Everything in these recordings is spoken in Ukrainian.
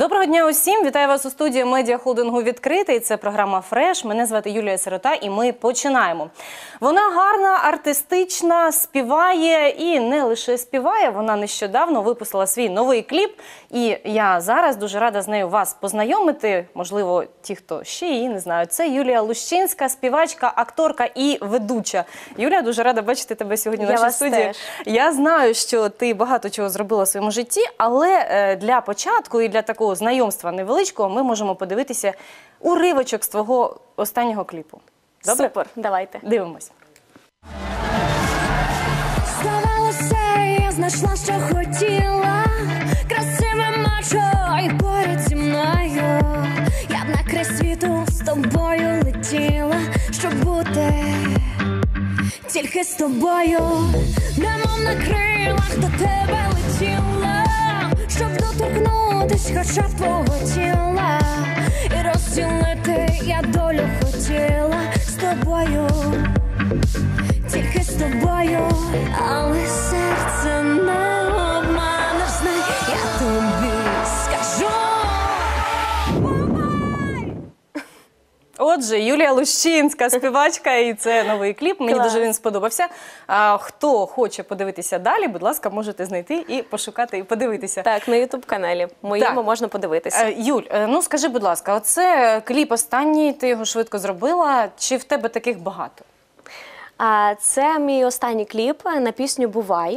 Доброго дня усім! Вітаю вас у студії медіахолдингу «Відкритий». Це програма «Фреш». Мене звати Юлія Сирота і ми починаємо. Вона гарна, артистична, співає і не лише співає. Вона нещодавно випустила свій новий кліп. І я зараз дуже рада з нею вас познайомити. Можливо, ті, хто ще її не знають. Це Юлія Лущинська, співачка, акторка і ведуча. Юлія, дуже рада бачити тебе сьогодні в нашій студії. Я знаю, що ти багато чого зробила в своєму житті, але для початку і для такого знайомства невеличкого ми можемо подивитися уривочок з твого останнього кліпу. Добре? Супер, давайте. Дивимось. Здавалося, я знайшла, що хотіла, красиве мачо і поряд зі мною. Я б на край світу з тобою летіла, щоб бути тільки з тобою. Немов на крилах до тебе летіла, щоб доторкнутись хоча б твого тіла. І розділити я долю хотіла з тобою, тільки з тобою, але серце не обманеш, знай, я тобі скажу. Отже, Юлія Лущинська, співачка, і це новий кліп. Мені дуже він сподобався. Хто хоче подивитися далі, будь ласка, можете знайти і пошукати, і подивитися. Так, на YouTube-каналі моєму можна подивитися. Юль, ну скажи, будь ласка, оце кліп останній, ти його швидко зробила, чи в тебе таких багато? Це мій останній кліп на пісню «Бувай».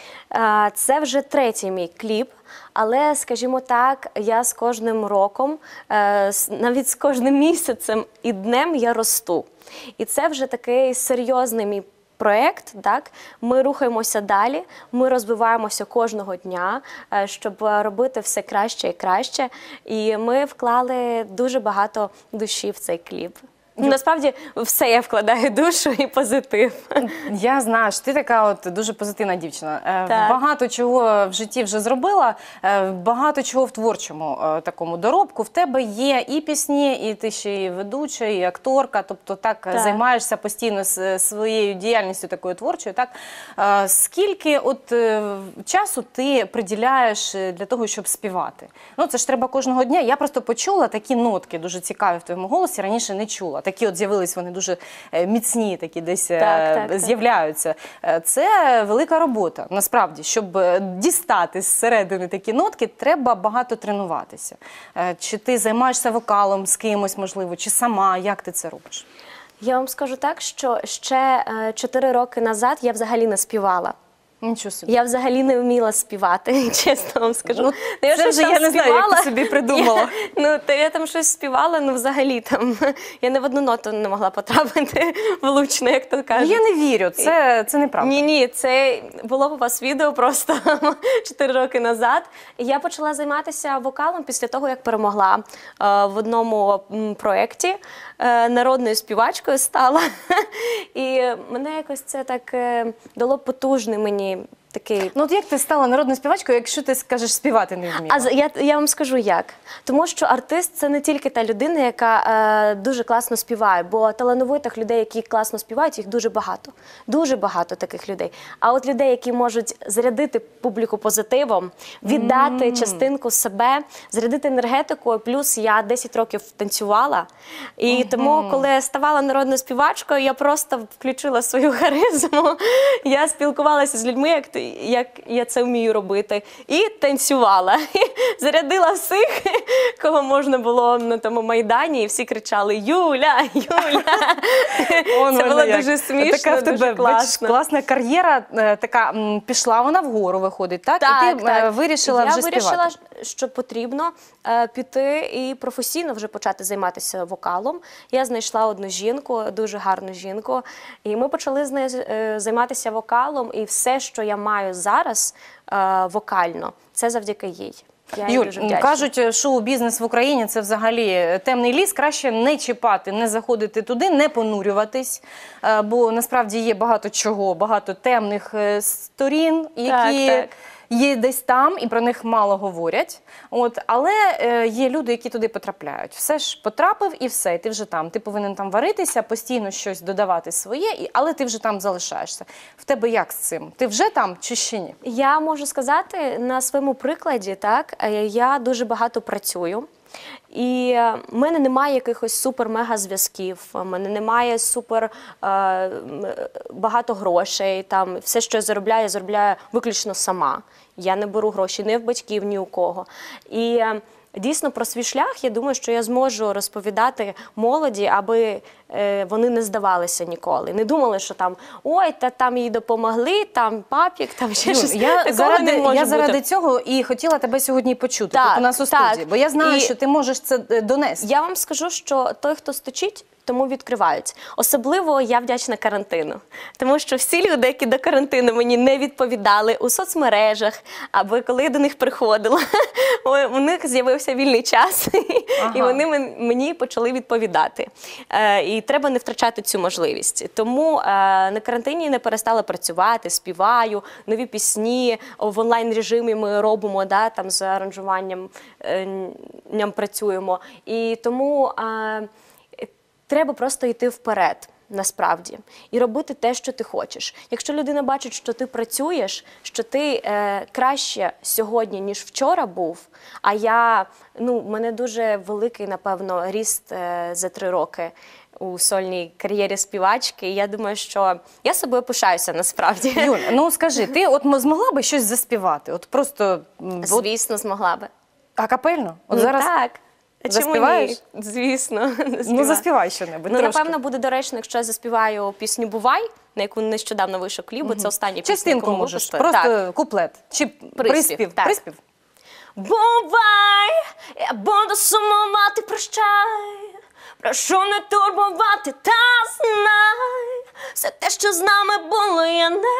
Це вже третій мій кліп, але, скажімо так, я з кожним роком, навіть з кожним місяцем і днем я росту. І це вже такий серйозний мій проєкт, так? Ми рухаємося далі, ми розвиваємося кожного дня, щоб робити все краще і краще. І ми вклали дуже багато душі в цей кліп. Насправді, все я вкладаю душу і позитив. Я знаю, що ти така от дуже позитивна дівчина. Багато чого в житті вже зробила, багато чого в творчому такому доробку. В тебе є і пісні, і ти ще і ведуча, і акторка, тобто так займаєшся постійно своєю діяльністю такою творчою. Так? Скільки от часу ти приділяєш для того, щоб співати? Ну, це ж треба кожного дня. Я просто почула такі нотки дуже цікаві в твоєму голосі, раніше не чула. Такі от з'явились, вони дуже міцні, такі десь з'являються. Це велика робота, насправді. Щоб дістати зсередини такі нотки, треба багато тренуватися. Чи ти займаєшся вокалом з кимось, можливо, чи сама, як ти це робиш? Я вам скажу так, що ще 4 роки назад я взагалі не співала. Нічого собі. Я взагалі не вміла співати, чесно вам скажу. Ну, це вже я не знаю, як ти собі придумала. Я там щось співала, ну взагалі там, я не в одну ноту не могла потрапити влучно, як то кажуть. Я не вірю, це неправда. Ні, це було у вас відео просто 4 роки назад. Я почала займатися вокалом після того, як перемогла в одному проєкті, народною співачкою стала. І мене якось це так дало потужний мені такий... Ну от як ти стала народною співачкою, якщо ти скажеш співати не вміла? Я вам скажу як. Тому що артист – це не тільки та людина, яка дуже класно співає, бо талановитих людей, які класно співають, їх дуже багато. Дуже багато таких людей. А от людей, які можуть зарядити публіку позитивом, віддати частинку себе, зарядити енергетикою, плюс я 10 років танцювала. І тому, коли я ставала народною співачкою, я просто включила свою харизму, я спілкувалася з людьми, як я це вмію робити, і танцювала. І зарядила всіх, кого можна було на тому Майдані, і всі кричали «Юля! Юля!». Це було дуже смішно, дуже класно. Класна кар'єра, така пішла вона вгору, виходить, так? І ти вирішила вже співати? Я вирішила, що потрібно піти і професійно вже почати займатися вокалом. Я знайшла одну жінку, дуже гарну жінку, і ми почали з нею займатися вокалом, і все, що я маю зараз вокально, це завдяки їй. Юль, кажуть, шоу-бізнес в Україні – це взагалі темний ліс, краще не чіпати, не заходити туди, не понурюватись, бо насправді є багато чого, багато темних сторін, є десь там, і про них мало говорять. Але є люди, які туди потрапляють. Все ж потрапив і все, і ти вже там. Ти повинен там варитися, постійно щось додавати своє, але ти вже там залишаєшся. В тебе як з цим? Ти вже там чи ще ні? Я можу сказати на своєму прикладі, так, я дуже багато працюю. І в мене немає якихось супер-мега зв'язків, в мене немає супер багато грошей. Там, все, що я заробляю виключно сама. Я не беру гроші ні в батьків, ні у кого. І дійсно про свій шлях, я думаю, що я зможу розповідати молоді, аби вони не здавалися ніколи. Не думали, що там, ой, та там їй допомогли, там папік, там ще щось. Я заради цього і хотіла тебе сьогодні почути тут у нас у студії, бо я знаю, що ти можеш це донести. Я вам скажу, що той, хто стучить, тому відкривають. Особливо я вдячна карантину. Тому що всі люди, які до карантину мені не відповідали у соцмережах, або коли я до них приходила, у них з'явився вільний час, і вони мені почали відповідати. І треба не втрачати цю можливість. Тому на карантині не перестала працювати, співаю, нові пісні, в онлайн-режимі ми робимо, там з аранжуванням працюємо. І тому треба просто йти вперед, насправді, і робити те, що ти хочеш. Якщо людина бачить, що ти працюєш, що ти краще сьогодні, ніж вчора був, а в мене дуже великий, напевно, ріст за 3 роки у сольній кар'єрі співачки, і я думаю, що я собою пишаюся, насправді. Юль, скажи, ти змогла би щось заспівати? Просто... Звісно, змогла би. Акапельно? Зараз... Так. Заспіваєш? Чому ні? Звісно. Заспівай що-небудь трошки. Напевно, буде доречно, якщо я заспіваю пісню «Бувай», на яку нещодавно вийшов кліп, бо це остання пісня, частинку можеш, просто куплет. Чи приспів. Приспів. Бувай, я буду сумувати, прощай. Прошу не турбувати, та знай. Все те, що з нами було, я не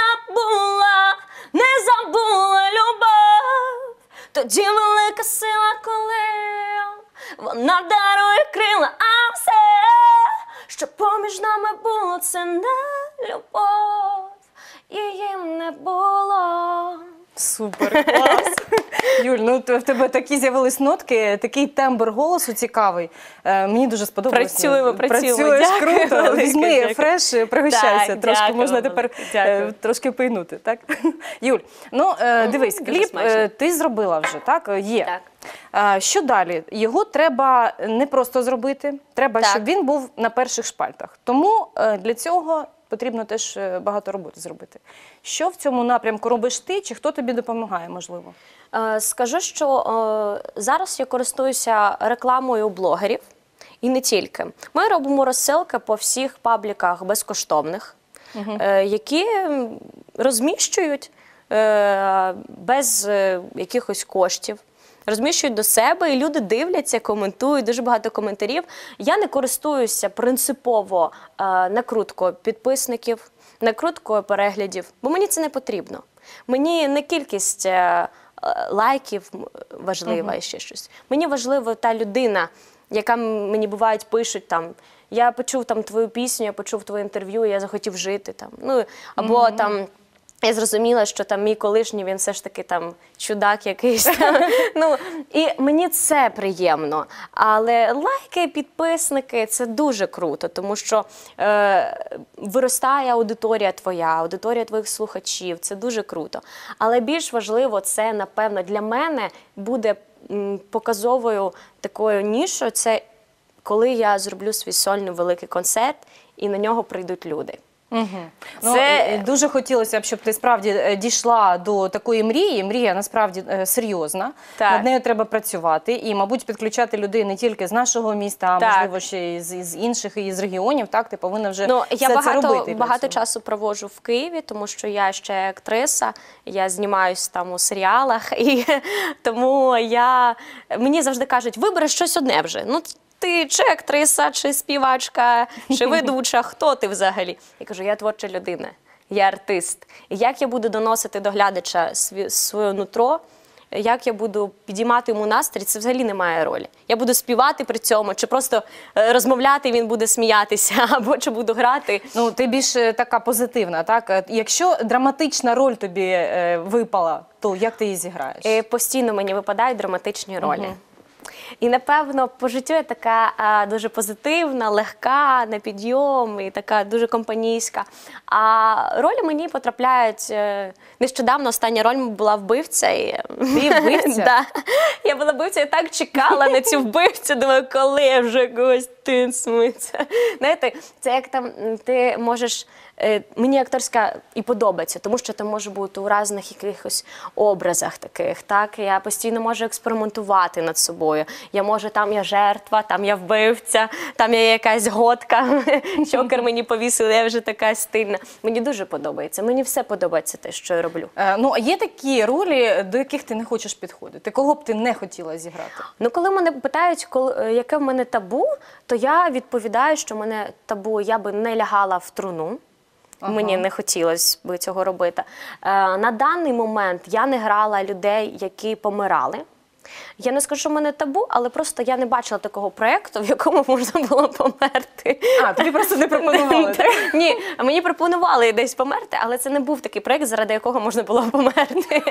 забула любов. Тоді велика сила, коли вона дарує крила, а все, що поміж нами було, це не любов, її не було. Супер, клас. Юль, в тебе такі з'явились нотки, такий тембр голосу цікавий. Мені дуже сподобалося. Працюєш круто. Візьми фреш, пригощайся. Трошки можна тепер трошки пийнути, так? Юль, дивись, кліп ти зробила вже, так? Є. Що далі? Його треба не просто зробити, треба, щоб він був на перших шпальтах. Тому для цього потрібно теж багато роботи зробити. Що в цьому напрямку робиш ти, чи хто тобі допомагає, можливо? Скажу, що зараз я користуюся рекламою блогерів, і не тільки. Ми робимо розсилки по всіх пабліках безкоштовних, які розміщують без якихось коштів. Розміщують до себе, і люди дивляться, коментують, дуже багато коментарів. Я не користуюся принципово накруткою підписників, накруткою переглядів, бо мені це не потрібно. Мені не кількість лайків важлива і ще щось. Мені важлива та людина, яка мені бувають пишуть там, я почув там твою пісню, я почув твоє інтерв'ю, я захотів жити там. Або там я зрозуміла, що там мій колишній, він все ж таки там чудак якийсь. І мені це приємно. Але лайки, підписники – це дуже круто, тому що виростає аудиторія твоїх слухачів, це дуже круто. Але більш важливо, це, напевно, для мене буде показовою такою нішою, це коли я зроблю свій сольний великий концерт і на нього прийдуть люди. Дуже хотілося б, щоб ти справді дійшла до такої мрії. Мрія насправді серйозна. Над нею треба працювати і, мабуть, підключати людей не тільки з нашого міста, а можливо ще й з інших, і з регіонів. Так, ти повинна вже все це робити. Я багато часу проводжу в Києві, тому що я ще актриса, я знімаюсь там у серіалах, і тому мені завжди кажуть, вибери щось одне вже. Ти чи актриса, чи співачка, чи ведуча, хто ти взагалі? Я кажу, я творча людина, я артист. І як я буду доносити до глядача своє нутро, як я буду підіймати йому настрій, це взагалі не має ролі. Я буду співати при цьому, чи просто розмовляти, він буде сміятися, або чи буду грати. Ну, ти більш така позитивна, так? Якщо драматична роль тобі випала, то як ти її зіграєш? Постійно мені випадають драматичні ролі. І, напевно, по життю я така дуже позитивна, легка, на підйом і така дуже компанійська. А ролі мені потрапляють... Нещодавно остання роль була вбивця. Ти вбивця? Да. Я була вбивця, я так чекала на цю вбивцю, думаю, коли вже гостинця. Знаєте, це як там ти можеш... Мені акторська і подобається, тому що ти може бути у різних якихось образах таких, так? Я постійно можу експериментувати над собою. Я можу, там я жертва, там я вбивця, там я якась готка, чокер мені повісили, я вже така стильна. Мені дуже подобається, мені все подобається те, що я роблю. Ну, а є такі ролі, до яких ти не хочеш підходити? Кого б ти не хотіла зіграти? Ну, коли мене питають, яке в мене табу, то я відповідаю, що в мене табу, я би не лягала в труну. Мені не хотілося б цього робити. На даний момент я не грала людей, які помирали. Я не скажу, що в мене табу, але просто я не бачила такого проєкту, в якому можна було померти. А, тобі просто не пропонували, так? Ні, мені пропонували десь померти, але це не був такий проєкт, заради якого можна було померти.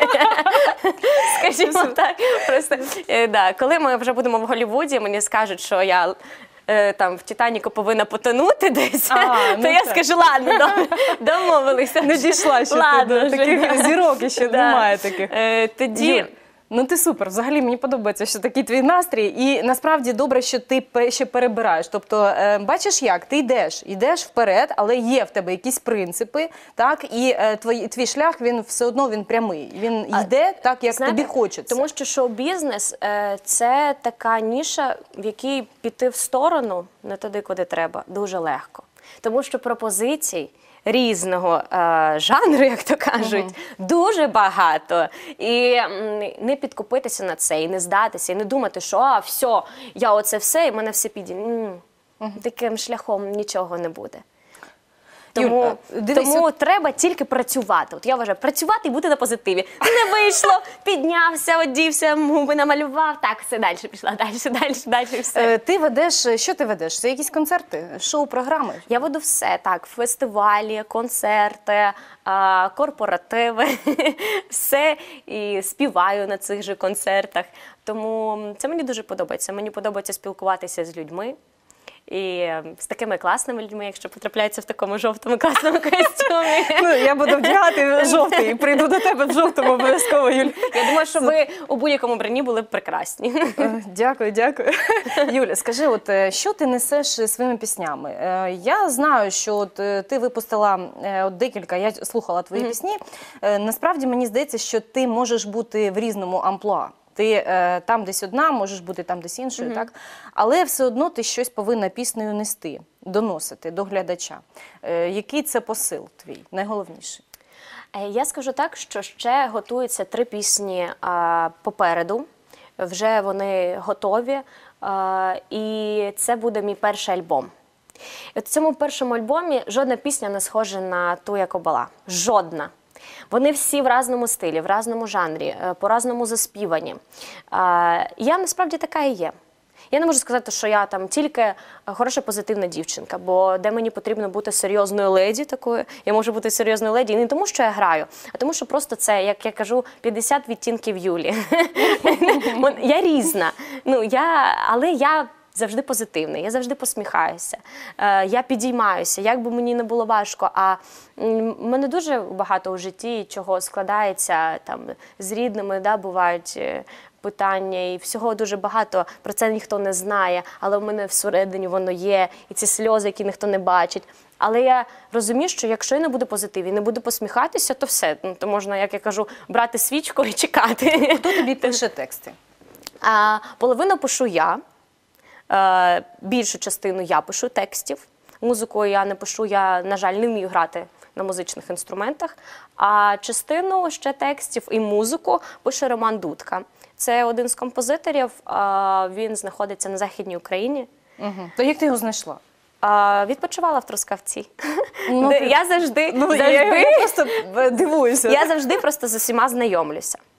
Скажімо так. Просто, коли ми вже будемо в Голлівуді, мені скажуть, що я... там в «Титаніку» повинна потонути десь, то я скажу, ладно, домовилися. Не дійшла ще до таких зірок, ще немає таких. Тоді... Ну ти супер, взагалі мені подобається, що такий твій настрій, і насправді добре, що ти ще перебираєш. Тобто, бачиш як, ти йдеш вперед, але є в тебе якісь принципи, так, і твій шлях, він все одно він прямий, він йде так, як тобі хочеться. Тому що шоу-бізнес – це така ніша, в якій піти в сторону, не туди, куди треба, дуже легко. Тому що пропозицій різного жанру, як то кажуть, дуже багато. І не підкупитися на це, і не здатися, і не думати, що все, я оце все, і мене все піде. Таким шляхом нічого не буде. Тому треба тільки працювати. От я вважаю, працювати і бути на позитиві. Не вийшло, піднявся, одівся, губи намалював, так, все, далі пішла, далі, все. Ти ведеш, що ти ведеш? Це якісь концерти, шоу-програми? Я веду все, так, фестивалі, концерти, корпоративи, все, і співаю на цих же концертах. Тому це мені дуже подобається. Мені подобається спілкуватися з людьми. І з такими класними людьми, якщо потрапляються в такому жовтому класному костюмі. Ну, я буду вдягати жовтий і прийду до тебе в жовтому обов'язково, Юль. Я думаю, що ви у будь-якому вбранні були б прекрасні. Дякую. Юля, скажи, от що ти несеш своїми піснями? Я знаю, що от ти випустила декілька, я слухала твої пісні. Насправді, мені здається, що ти можеш бути в різному амплуа. Ти там десь одна, можеш бути там десь іншою, так? Але все одно ти щось повинна піснею нести, доносити до глядача. Який це посил твій, найголовніший? Я скажу так, що ще готуються 3 пісні попереду. Вже вони готові. І це буде мій перший альбом. І от в цьому першому альбомі жодна пісня не схожа на ту, яка була. Жодна. Вони всі в різному стилі, в різному жанрі, по-разному заспівані. Я насправді така і є. Я не можу сказати, що я там тільки хороша позитивна дівчинка, бо де мені потрібно бути серйозною леді такою, я можу бути серйозною леді і не тому, що я граю, а тому, що просто це, як я кажу, 50 відтінків Юлі. Я різна, але я завжди позитивна, я завжди посміхаюся, я підіймаюся, як би мені не було важко. А в мене дуже багато у житті, чого складається там, з рідними, бувають питання, і всього дуже багато, про це ніхто не знає, але в мене всередині воно є, і ці сльози, які ніхто не бачить. Але я розумію, що якщо я не буду позитиві, не буду посміхатися, то все, то можна, як я кажу, брати свічку і чекати. Хто тобі пише тексти? Половину пишу я. Більшу частину я пишу текстів. Музику я не пишу, я, на жаль, не вмію грати на музичних інструментах. А частину ще текстів і музику пише Роман Дудка. Це один з композиторів, він знаходиться на Західній Україні. То як ти його знайшла? Відпочивала в Трускавці. Я завжди просто дивуюся. Я завжди просто з усіма знайомлюся.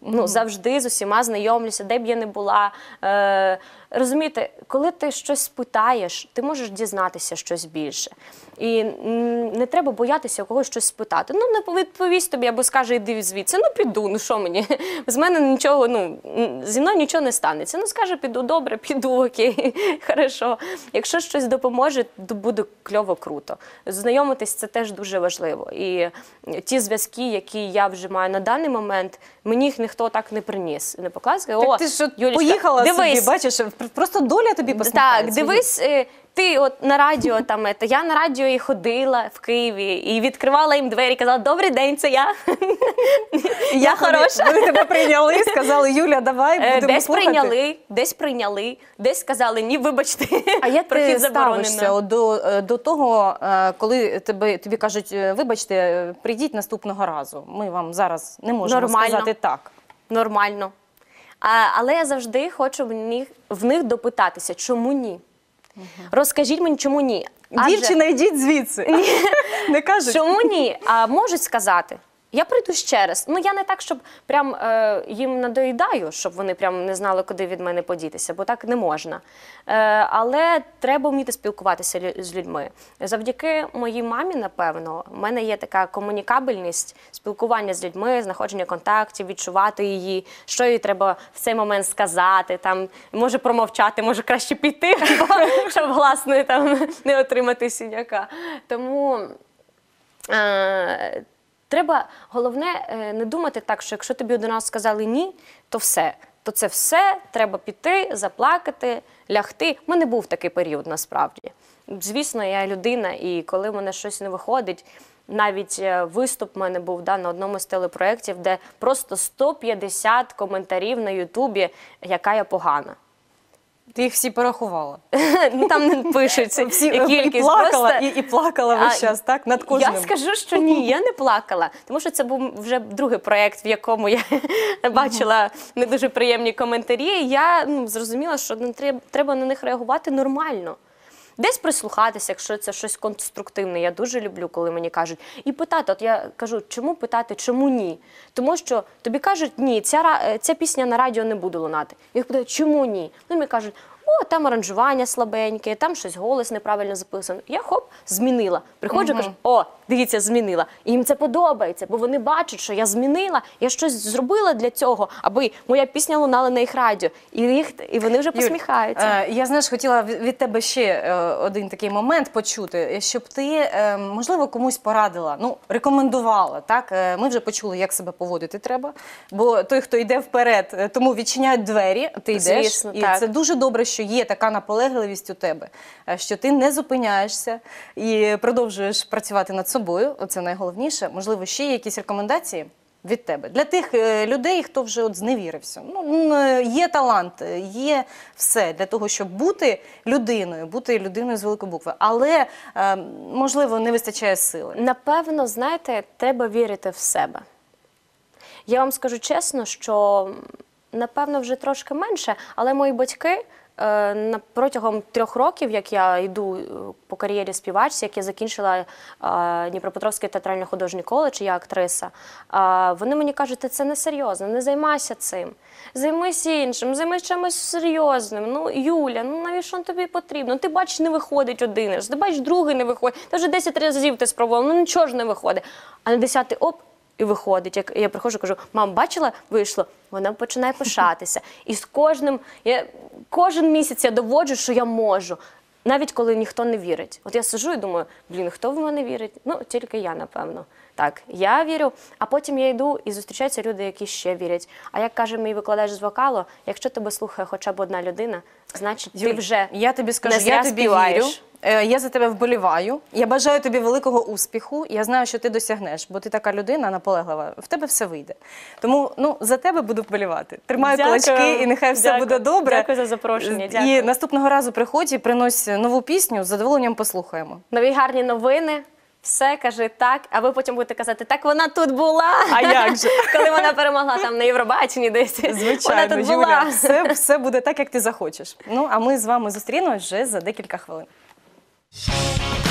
Ну, завжди з усіма знайомлюся, де б я не була. Розумієте, коли ти щось спитаєш, ти можеш дізнатися щось більше. І не треба боятися у когось щось спитати. Ну, не відповість тобі або скаже, іди звідси. Ну, піду, ну що мені? З мене нічого, ну, зі мною нічого не станеться. Ну, скаже, піду, добре, піду, окей, хорошо. Якщо щось допоможе, то буде кльово, круто. Знайомитись – це теж дуже важливо. І ті зв'язки, які я вже маю на даний момент, мені їх ніхто так не приніс. Не показує. Так ти ж Юлічка, поїхала дивись, собі, бачиш, просто доля тобі посміхається. так, дивись, ти от на радіо там, я на радіо і ходила в Києві, і відкривала їм двері, казала, добрий день, це я. Я хороша. Вони тебе прийняли, сказали, Юля, давай, будемо слухати. Десь прийняли, десь сказали, ні, вибачте, А як прохід ти ставишся заборонено. до того, коли тобі кажуть, вибачте, прийдіть наступного разу, ми вам зараз не можемо Нормально. сказати так. Нормально. Але я завжди хочу в них допитатися, чому ні. Розкажіть мені, чому ні. Дівчина, йдіть звідси. Не кажуть. Чому ні? А можуть сказати. Я прийду ще раз. Ну, я не так, щоб прям їм надоїдаю, щоб вони прям не знали, куди від мене подітися, бо так не можна. Але треба вміти спілкуватися з людьми. Завдяки моїй мамі, напевно, в мене є така комунікабельність, спілкування з людьми, знаходження контактів, відчувати її, що їй треба в цей момент сказати, там, може промовчати, може краще піти, щоб гласною там не отримати синяка. Тому... Треба, головне, не думати так, що якщо тобі один раз сказали ні, то все. То це все, треба піти, заплакати, лягти. У мене був такий період, насправді. Звісно, я людина, і коли в мене щось не виходить, навіть виступ в мене був на одному з телепроєктів, де просто 150 коментарів на Ютубі, яка я погана. Ти їх всі порахувала. Ну, там не пишуть Всі кількість. і плакала, і плакала весь час, так? Над кожним. Я скажу, що ні, я не плакала. Тому що це був вже другий проєкт, в якому я бачила не дуже приємні коментарі. І я зрозуміла, що треба на них реагувати нормально. Десь прислухатися, якщо це щось конструктивне. Я дуже люблю, коли мені кажуть. І питати, от я кажу, чому питати, чому ні? Тому що тобі кажуть, ні, ця пісня на радіо не буде лунати. Я питаю, чому ні? Вони мені кажуть, о, там аранжування слабеньке, там щось голос неправильно записано. Я хоп, змінила. Приходжу, кажу, о, дивіться, змінила. І їм це подобається, бо вони бачать, що я змінила, я щось зробила для цього, аби моя пісня лунала на їх радіо. І вони вже посміхаються. Я, знаєш, хотіла від тебе ще один такий момент почути, щоб ти, можливо, комусь порадила, рекомендувала, так? Ми вже почули, як себе поводити треба, бо той, хто йде вперед, тому відчиняють двері, ти йдеш. Звісно, і так. це дуже добре, що є така наполегливість у тебе, що ти не зупиняєшся і продовжуєш працювати над собою, це найголовніше. Можливо, ще є якісь рекомендації від тебе? Для тих людей, хто вже зневірився. Є талант, є все для того, щоб бути людиною з великої букви. Але, можливо, не вистачає сили. Напевно, знаєте, треба вірити в себе. Я вам скажу чесно, що, напевно, вже трошки менше, але мої батьки протягом 3 років, як я йду по кар'єрі співачці, як я закінчила Дніпропетровський театрально-художній коледж, я актриса, вони мені кажуть, ти це не серйозно, не займайся цим. Займись іншим, займись чимось серйозним. Юля, навіщо тобі потрібно? Ти бачиш, не виходить один раз, ти бачиш, другий не виходить, ти вже 10 разів ти спробувала, нічого ж не виходить. А на 10-й оп, і виходить. Як я приходжу, кажу, мам, бачила, вийшло? Вона починає пишатися. І з кожен місяць я доводжу, що я можу. Навіть коли ніхто не вірить. От я сиджу і думаю, хто в мене вірить? Тільки я, напевно. Так, я вірю, а потім я йду і зустрічаються люди, які ще вірять. А як каже мій викладач з вокалу, якщо тебе слухає хоча б одна людина, значить ти вже я тобі скажу, не зря я тобі співаєш. вірю. Я за тебе вболіваю. Я бажаю тобі великого успіху. Я знаю, що ти досягнеш, бо ти така людина наполеглива. В тебе все вийде. Тому за тебе буду вболівати. Тримаю кулачки і нехай все буде добре. Дякую за запрошення. Дякую. І наступного разу приходь і принось нову пісню, з задоволенням послухаємо. Нові гарні новини. Все, кажи так, а ви потім будете казати, так вона тут була. А як же? Коли вона перемогла там на Євробаченні десь. Звичайно, вона тут Юля, була. все буде так, як ти захочеш. А ми з вами зустрінемось вже за декілька хвилин.